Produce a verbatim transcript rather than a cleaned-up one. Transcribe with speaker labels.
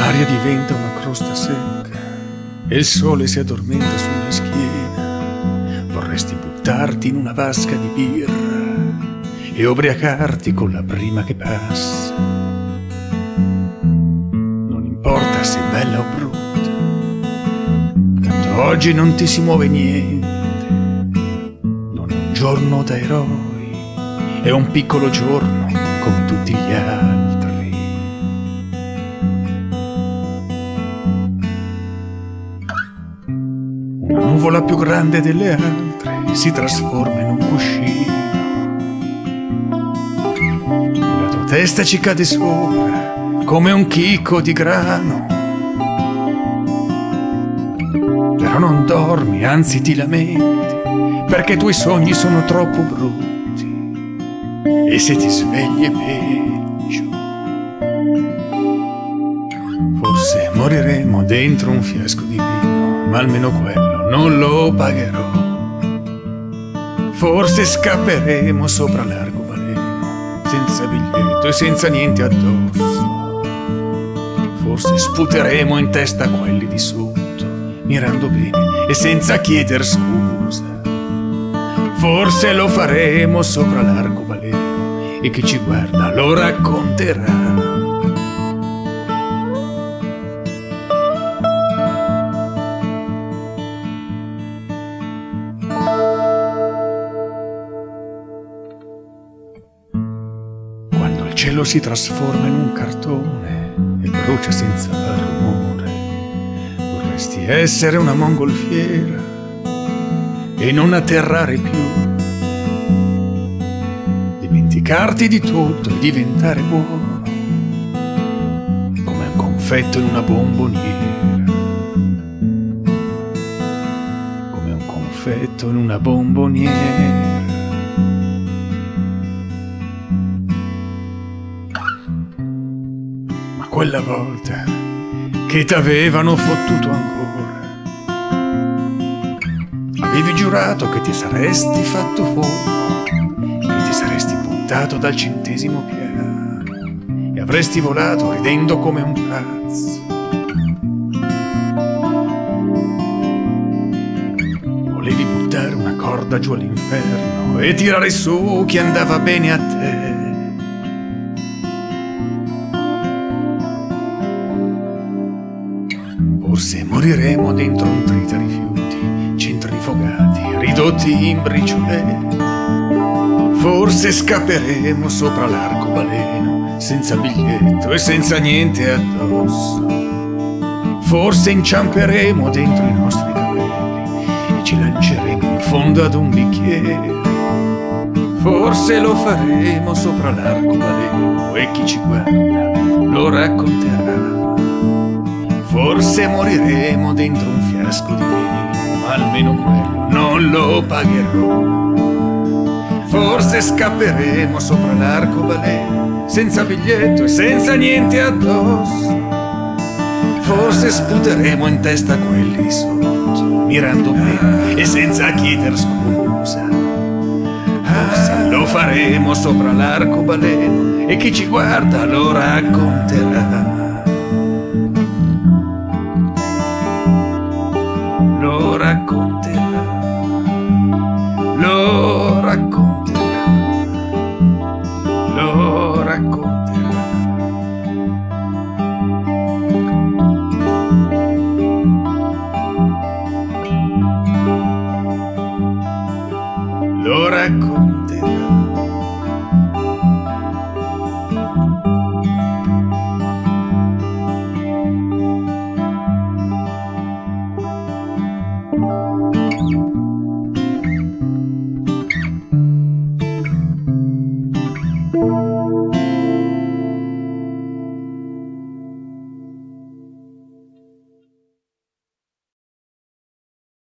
Speaker 1: L'aria diventa una crosta secca e il sole si addormenta sulla schiena. Vorresti buttarti in una vasca di birra e ubriacarti con la prima che passa. Non importa se è bella o brutta, tanto oggi non ti si muove niente. Non è un giorno da eroi, è un piccolo giorno come tutti gli altri. Una nuvola più grande delle altre si trasforma in un cuscino. La tua testa ci cade sopra come un chicco di grano. Però non dormi, anzi ti lamenti, perché i tuoi sogni sono troppo brutti. E se ti svegli è peggio. Forse moriremo dentro un fiasco di vino, ma almeno quello non lo pagherò. Forse scapperemo sopra l'arcobaleno, senza biglietto e senza niente addosso. Forse sputeremo in testa a quelli di sotto, mirando bene e senza chieder scusa. Forse lo faremo sopra l'arcobaleno e chi ci guarda lo racconterà. Quando il cielo si trasforma in un cartone e brucia senza far rumore, vorresti essere una mongolfiera e non atterrare più, dimenticarti di tutto e diventare buono come un confetto in una bomboniera, come un confetto in una bomboniera. Ma quella volta che t'avevano fottuto ancora, avevi giurato che ti saresti fatto fuoco, che ti saresti buttato dal centesimo piano e avresti volato ridendo come un pazzo. Volevi buttare una corda giù all'inferno e tirare su chi andava bene a te. Forse moriremo dentro un trita rifiuti, centrifugati, ridotti in briciole. Forse scapperemo sopra l'arcobaleno, senza biglietto e senza niente addosso. Forse inciamperemo dentro i nostri capelli e ci lanceremo in fondo ad un bicchiere. Forse lo faremo sopra l'arcobaleno e chi ci guarda lo racconterà. Forse moriremo dentro un fiasco di vino, ma almeno quello non lo pagherò. Forse scapperemo sopra l'arcobaleno, senza biglietto e senza niente addosso. Forse sputeremo in testa a quelli di sotto, mirando bene e senza chieder scusa. Forse lo faremo sopra l'arcobaleno e chi ci guarda lo racconterà. Lo racconterà, lo racconterà, lo racconterà. Lo racconterà.